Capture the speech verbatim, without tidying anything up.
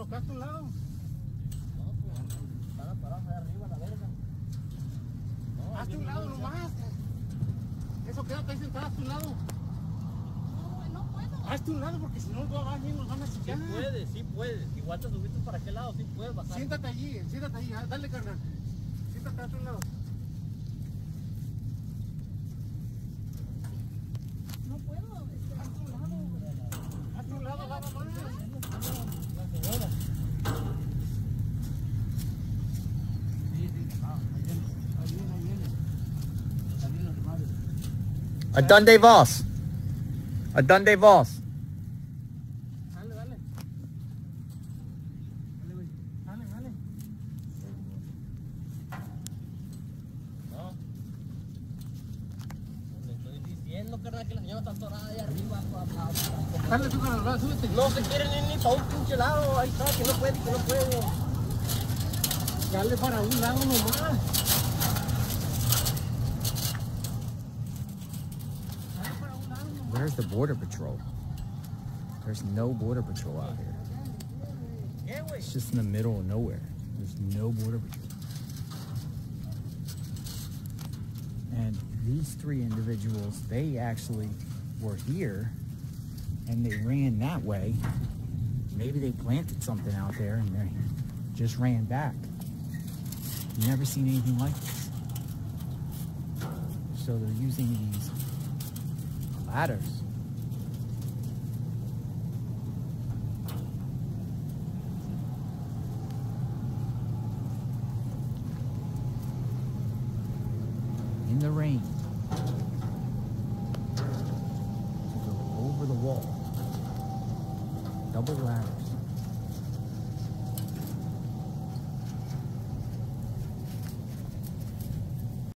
colocaste a un lado. No, pues están parados ahí arriba, la verga. No, hazte un lado nomás. Eso quédate ahí sentado, hazte un lado. No, no puedo. Hazte un lado porque si no nos van a nos van a chicar. Sí puedes, sí puedes. Igual te subiste para aquel lado, sí puedes bajar. Siéntate allí, siéntate allí, dale carnal. Siéntate hazte un lado. No puedo. Este, Hazte un lado. Hazte un lado, nada más. La señora. Sí, sí, ah, ahí viene, ahí viene, ahí viene. Ahí viene los demás. ¿A dónde vas? ¿A dónde vas? Dale, dale. Dale, güey. Dale, dale. No. Le estoy diciendo, carnal, que la señora está atorada ahí arriba. Papá. Dale tú, carnal, súbete. No se quieren ir ni para un pinche lado. Ahí está, que no puede, que no puede. Dale para un lado nomás. Where's the border patrol? There's no border patrol out here. ¿Qué, güey? It's just in the middle of nowhere. There's no border patrol. And these three individuals, they actually were here and they ran that way. Maybe they planted something out there and they just ran back. Never seen anything like this. So they're using these ladders